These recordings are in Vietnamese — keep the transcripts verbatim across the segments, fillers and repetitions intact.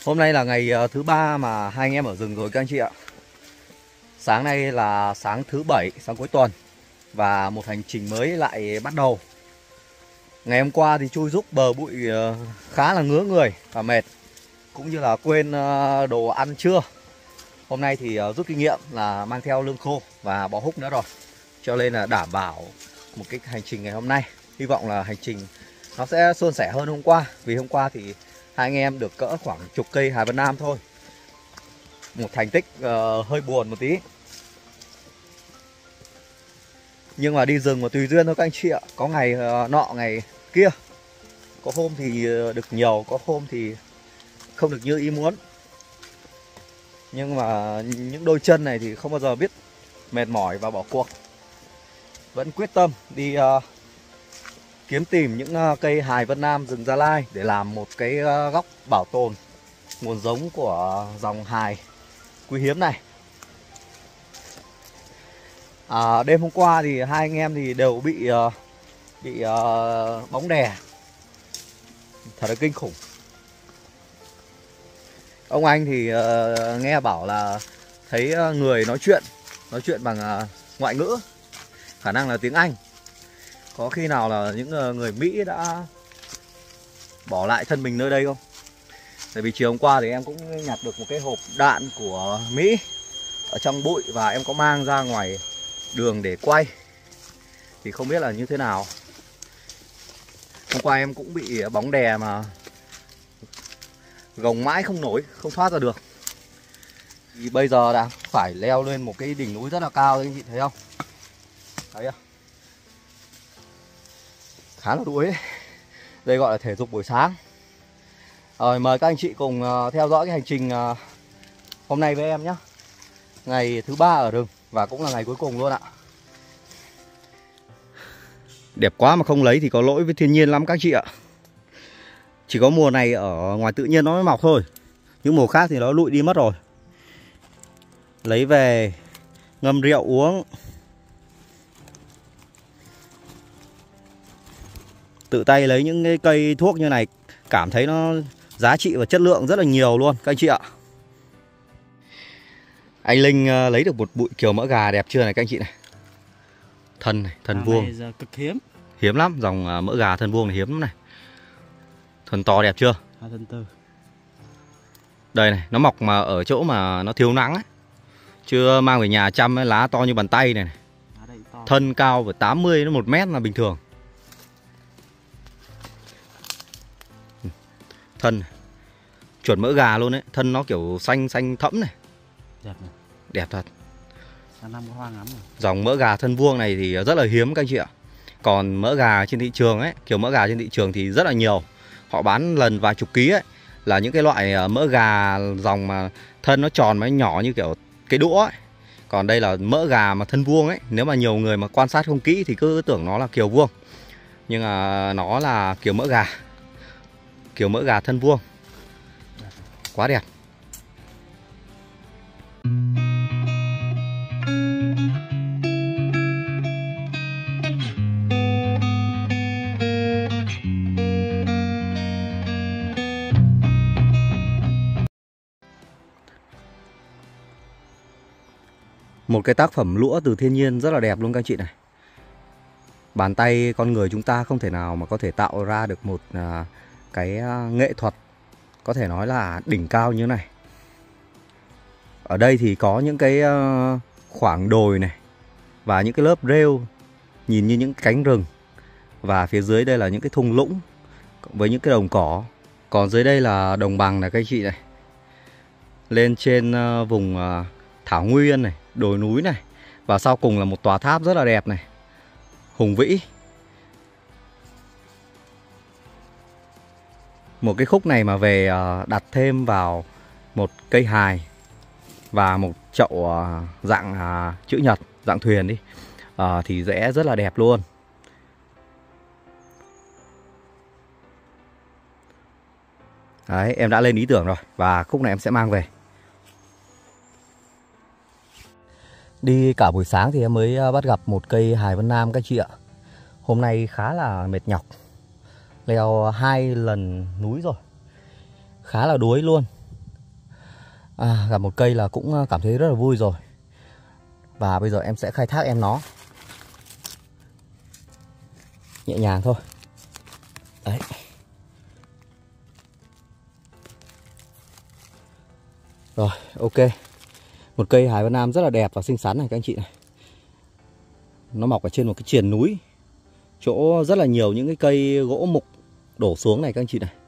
Hôm nay là ngày thứ ba mà hai anh em ở rừng rồi các anh chị ạ. Sáng nay là sáng thứ bảy, sáng cuối tuần. Và một hành trình mới lại bắt đầu. Ngày hôm qua thì chui rúc bờ bụi khá là ngứa người và mệt, cũng như là quên đồ ăn trưa. Hôm nay thì rút kinh nghiệm là mang theo lương khô và bó húc nữa rồi, cho nên là đảm bảo một cái hành trình ngày hôm nay. Hy vọng là hành trình nó sẽ suôn sẻ hơn hôm qua. Vì hôm qua thì hai anh em được cỡ khoảng chục cây hài Vân Nam thôi. Một thành tích uh, hơi buồn một tí. Nhưng mà đi rừng mà tùy duyên thôi các anh chị ạ. Có ngày uh, nọ ngày kia. Có hôm thì được nhiều, có hôm thì không được như ý muốn. Nhưng mà những đôi chân này thì không bao giờ biết mệt mỏi và bỏ cuộc. Vẫn quyết tâm đi uh, kiếm tìm những uh, cây hài Vân Nam rừng Gia Lai để làm một cái uh, góc bảo tồn nguồn giống của dòng hài quý hiếm này. À, đêm hôm qua thì hai anh em thì đều bị uh, bị uh, bóng đè, thật là kinh khủng. Ông anh thì uh, nghe bảo là thấy uh, người nói chuyện nói chuyện bằng uh, ngoại ngữ, khả năng là tiếng Anh. Có khi nào là những uh, người Mỹ đã bỏ lại thân mình nơi đây không? Tại vì chiều hôm qua thì em cũng nhặt được một cái hộp đạn của Mỹ ở trong bụi và em có mang ra ngoài đường để quay. Thì không biết là như thế nào. Hôm qua em cũng bị bóng đè mà gồng mãi không nổi, không thoát ra được. Thì bây giờ đang phải leo lên một cái đỉnh núi rất là cao, anh chị thấy không? Thấy không? Khá là đuối đấy. Đây gọi là thể dục buổi sáng. Rồi mời các anh chị cùng uh, theo dõi cái hành trình uh, hôm nay với em nhé. Ngày thứ ba ở rừng và cũng là ngày cuối cùng luôn ạ. Đẹp quá mà không lấy thì có lỗi với thiên nhiên lắm các chị ạ. Chỉ có mùa này ở ngoài tự nhiên nó mới mọc thôi. Những mùa khác thì nó lụi đi mất rồi. Lấy về ngâm rượu uống. Tự tay lấy những cái cây thuốc như này cảm thấy nó giá trị và chất lượng rất là nhiều luôn các anh chị ạ. Anh Linh lấy được một bụi kiều mỡ gà đẹp chưa này các anh chị này. Thân này, thân à, vuông này cực hiếm. Hiếm lắm, dòng mỡ gà thân vuông này hiếm lắm này. Thân to đẹp chưa? hai thân tư. Đây này, nó mọc mà ở chỗ mà nó thiếu nắng ấy. Chưa mang về nhà chăm ấy, lá to như bàn tay này, này. Thân cao phải tám mươi đến một mét là bình thường. Thân này. Chuẩn mỡ gà luôn đấy, thân nó kiểu xanh xanh thẫm này. Đẹp này. Đẹp thật. Năm có hoa ngắm rồi. Dòng mỡ gà thân vuông này thì rất là hiếm các anh chị ạ. Còn mỡ gà trên thị trường ấy, kiểu mỡ gà trên thị trường thì rất là nhiều. Họ bán lần vài chục ký ấy, là những cái loại mỡ gà dòng mà thân nó tròn mà nhỏ như kiểu cái đũa ấy. Còn đây là mỡ gà mà thân vuông ấy. Nếu mà nhiều người mà quan sát không kỹ thì cứ tưởng nó là kiều vuông. Nhưng mà nó là kiều mỡ gà. Kiều mỡ gà thân vuông. Quá đẹp. Một cái tác phẩm lũa từ thiên nhiên rất là đẹp luôn các anh chị này. Bàn tay con người chúng ta không thể nào mà có thể tạo ra được một à, cái à, nghệ thuật có thể nói là đỉnh cao như thế này. Ở đây thì có những cái à, khoảng đồi này và những cái lớp rêu nhìn như những cánh rừng. Và phía dưới đây là những cái thung lũng với những cái đồng cỏ. Còn dưới đây là đồng bằng này các anh chị này. Lên trên à, vùng à, thảo nguyên này, đồi núi này. Và sau cùng là một tòa tháp rất là đẹp này, hùng vĩ. Một cái khúc này mà về đặt thêm vào một cây hài và một chậu dạng chữ nhật, dạng thuyền đi, thì sẽ rất là đẹp luôn. Đấy, em đã lên ý tưởng rồi. Và khúc này em sẽ mang về. Đi cả buổi sáng thì em mới bắt gặp một cây hài Vân Nam các chị ạ. Hôm nay khá là mệt nhọc. Leo hai lần núi rồi. Khá là đuối luôn. À, gặp một cây là cũng cảm thấy rất là vui rồi. Và bây giờ em sẽ khai thác em nó nhẹ nhàng thôi. Đấy. Rồi, ok. Một cây Hải Vân Nam rất là đẹp và xinh xắn này các anh chị này. Nó mọc ở trên một cái triền núi, chỗ rất là nhiều những cái cây gỗ mục đổ xuống này các anh chị này.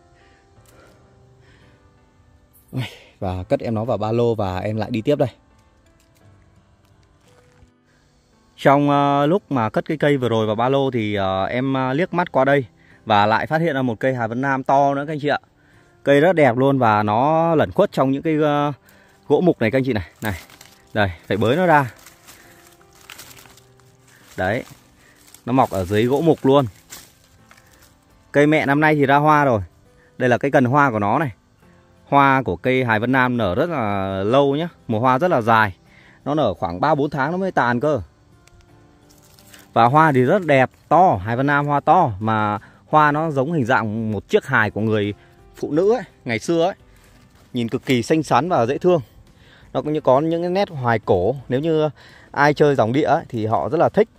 Và cất em nó vào ba lô và em lại đi tiếp đây. Trong uh, lúc mà cất cái cây vừa rồi vào ba lô thì uh, em uh, liếc mắt qua đây và lại phát hiện ra một cây Hải Vân Nam to nữa các anh chị ạ. Cây rất đẹp luôn và nó lẩn khuất trong những cái uh, gỗ mục này các anh chị này. Này, đây, phải bới nó ra. Đấy, nó mọc ở dưới gỗ mục luôn. Cây mẹ năm nay thì ra hoa rồi. Đây là cái cần hoa của nó này. Hoa của cây Hải Vân Nam nở rất là lâu nhé. Mùa hoa rất là dài. Nó nở khoảng ba bốn tháng nó mới tàn cơ. Và hoa thì rất đẹp, to. Hải Vân Nam hoa to. Mà hoa nó giống hình dạng một chiếc hài của người phụ nữ ấy, ngày xưa ấy. Nhìn cực kỳ xinh xắn và dễ thương. Nó cũng như có những cái nét hoài cổ. Nếu như ai chơi dòng địa ấy, thì họ rất là thích.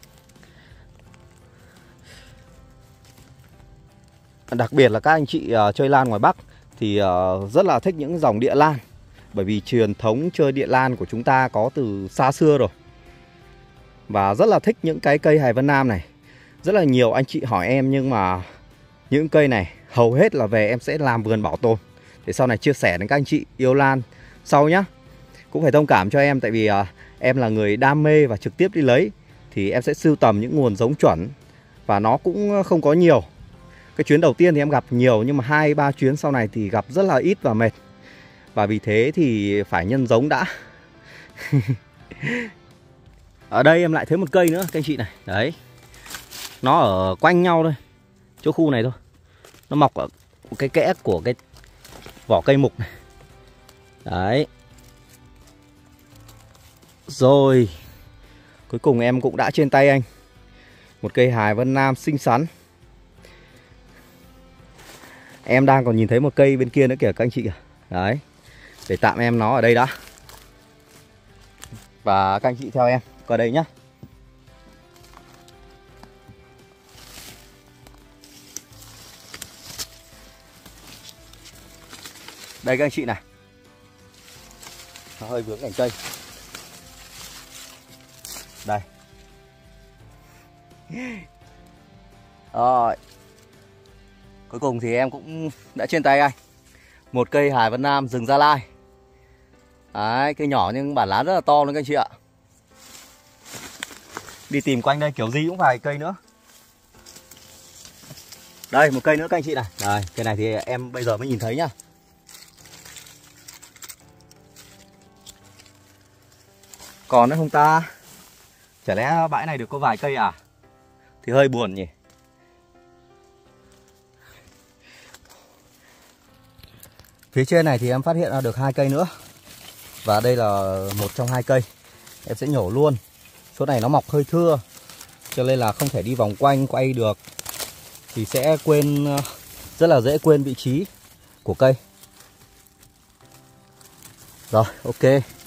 Đặc biệt là các anh chị uh, chơi lan ngoài Bắc thì uh, rất là thích những dòng địa lan. Bởi vì truyền thống chơi địa lan của chúng ta có từ xa xưa rồi. Và rất là thích những cái cây Hải Vân Nam này. Rất là nhiều anh chị hỏi em, nhưng mà những cây này hầu hết là về em sẽ làm vườn bảo tồn, để sau này chia sẻ đến các anh chị yêu lan sau nhá. Cũng phải thông cảm cho em, tại vì uh, em là người đam mê và trực tiếp đi lấy, thì em sẽ sưu tầm những nguồn giống chuẩn. Và nó cũng không có nhiều. Cái chuyến đầu tiên thì em gặp nhiều, nhưng mà hai ba chuyến sau này thì gặp rất là ít và mệt. Và vì thế thì phải nhân giống đã. Ở đây em lại thấy một cây nữa các anh chị này. Đấy, nó ở quanh nhau thôi, chỗ khu này thôi. Nó mọc ở cái kẽ của cái vỏ cây mục này. Đấy. Rồi, cuối cùng em cũng đã trên tay anh một cây Hải Vân Nam xinh xắn. Em đang còn nhìn thấy một cây bên kia nữa kìa các anh chị kìa. Đấy, để tạm em nó ở đây đã. Và các anh chị theo em qua đây nhá. Đây các anh chị này. Nó hơi vướng cành cây. Đây. Rồi. Cuối cùng thì em cũng đã trên tay anh một cây Hải Vân Nam rừng Gia Lai. Đấy, cây nhỏ nhưng bản lá rất là to luôn các anh chị ạ. Đi tìm quanh đây kiểu gì cũng vài cây nữa. Đây, một cây nữa các anh chị này. Đây, cây này thì em bây giờ mới nhìn thấy nhá. Còn nữa không ta? Chả lẽ bãi này được có vài cây à? Thì hơi buồn nhỉ. Phía trên này thì em phát hiện ra được hai cây nữa. Và đây là một trong hai cây. Em sẽ nhổ luôn. Chỗ này nó mọc hơi thưa, cho nên là không thể đi vòng quanh quay được. Thì sẽ quên, rất là dễ quên vị trí của cây. Rồi, ok.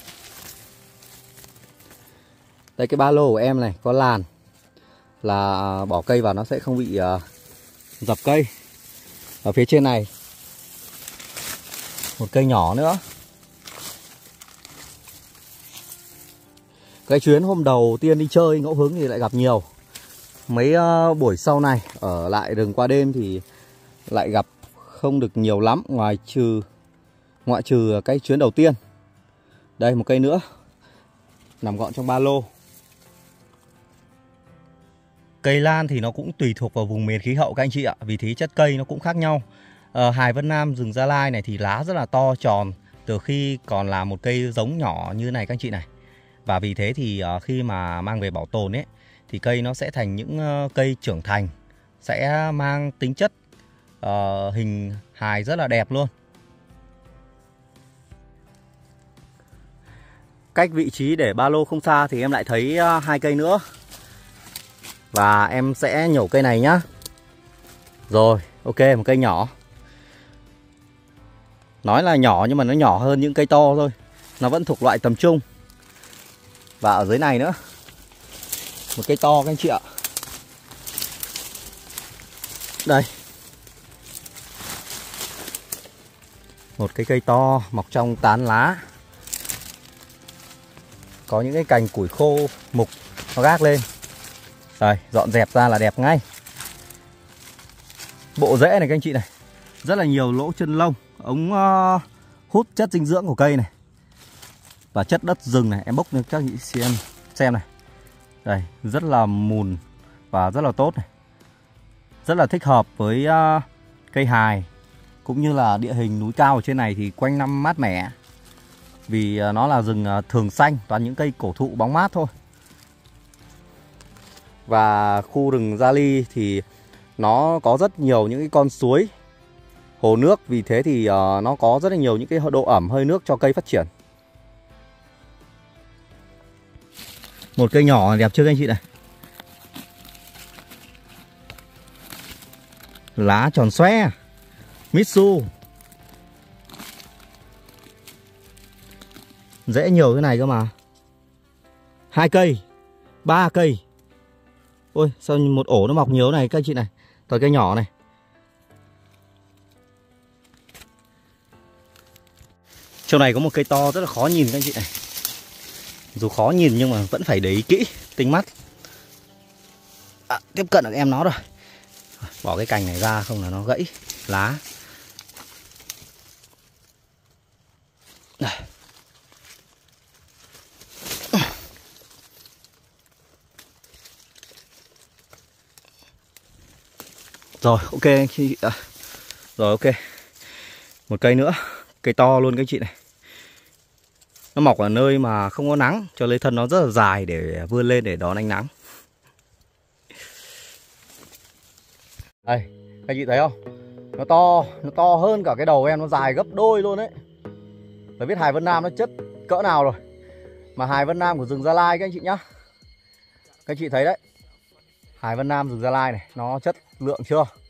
Đây, cái ba lô của em này có làn, là bỏ cây vào nó sẽ không bị uh, dập cây. Ở phía trên này một cây nhỏ nữa. Cái chuyến hôm đầu tiên đi chơi ngẫu hứng thì lại gặp nhiều. Mấy uh, buổi sau này ở lại rừng qua đêm thì lại gặp không được nhiều lắm, ngoài trừ ngoại trừ cái chuyến đầu tiên. Đây, một cây nữa nằm gọn trong ba lô. Cây lan thì nó cũng tùy thuộc vào vùng miền khí hậu các anh chị ạ. Vì thế chất cây nó cũng khác nhau. ờ, Hải Vân Nam rừng Gia Lai này thì lá rất là to tròn từ khi còn là một cây giống nhỏ như này các anh chị này. Và vì thế thì uh, khi mà mang về bảo tồn ấy, thì cây nó sẽ thành những uh, cây trưởng thành, sẽ mang tính chất uh, hình hài rất là đẹp luôn. Cách vị trí để ba lô không xa thì em lại thấy uh, hai cây nữa. Và em sẽ nhổ cây này nhá. Rồi, ok, một cây nhỏ. Nói là nhỏ nhưng mà nó nhỏ hơn những cây to thôi. Nó vẫn thuộc loại tầm trung. Và ở dưới này nữa, một cây to các anh chị ạ. Đây, một cái cây to mọc trong tán lá. Có những cái cành củi khô mục nó gác lên. Đây, dọn dẹp ra là đẹp ngay. Bộ rễ này các anh chị này, rất là nhiều lỗ chân lông, ống uh, hút chất dinh dưỡng của cây này. Và chất đất rừng này, em bốc lên các anh chị xem, xem này. Đây, rất là mùn và rất là tốt này. Rất là thích hợp với uh, cây hài. Cũng như là địa hình núi cao ở trên này thì quanh năm mát mẻ. Vì uh, nó là rừng uh, thường xanh, toàn những cây cổ thụ bóng mát thôi. Và khu rừng Gia Ly thì nó có rất nhiều những cái con suối, hồ nước. Vì thế thì uh, nó có rất là nhiều những cái độ ẩm hơi nước cho cây phát triển. Một cây nhỏ đẹp chưa các anh chị này. Lá tròn xoe, Mitsu. Rễ nhiều thế này cơ mà. Hai cây, ba cây. Ôi sao một ổ nó mọc nhiều này các anh chị này. Toàn cây nhỏ này. Chỗ này có một cây to rất là khó nhìn các anh chị này. Dù khó nhìn nhưng mà vẫn phải để ý kỹ, tinh mắt. À, tiếp cận được em nó rồi. Bỏ cái cành này ra không là nó gãy lá. Đây. Rồi ok anh chị à. Rồi ok. Một cây nữa, cây to luôn các chị này. Nó mọc ở nơi mà không có nắng, cho lấy thân nó rất là dài để vươn lên để đón ánh nắng. Đây, các chị thấy không? Nó to, nó to hơn cả cái đầu em, nó dài gấp đôi luôn đấy. Phải biết hài Vân Nam nó chất cỡ nào rồi. Mà hài Vân Nam của rừng Gia Lai các anh chị nhá. Các chị thấy đấy. Hài Vân Nam rừng Gia Lai này, nó chất lượng chưa?